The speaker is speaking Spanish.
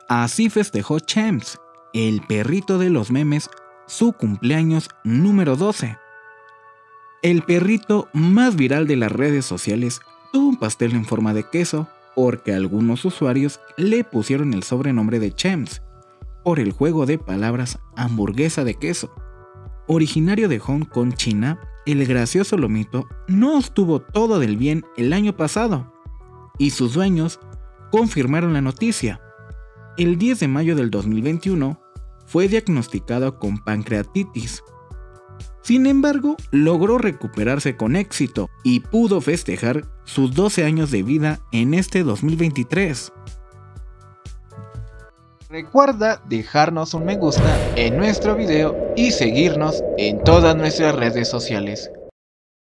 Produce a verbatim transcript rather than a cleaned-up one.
Así festejó Chems, el perrito de los memes, su cumpleaños número doce. El perrito más viral de las redes sociales tuvo un pastel en forma de queso porque algunos usuarios le pusieron el sobrenombre de Chems por el juego de palabras hamburguesa de queso. Originario de Hong Kong, China, el gracioso lomito no estuvo todo del bien el año pasado y sus dueños confirmaron la noticia. El diez de mayo del dos mil veintiuno fue diagnosticado con pancreatitis. Sin embargo, logró recuperarse con éxito y pudo festejar sus doce años de vida en este dos mil veintitrés. Recuerda dejarnos un me gusta en nuestro video y seguirnos en todas nuestras redes sociales.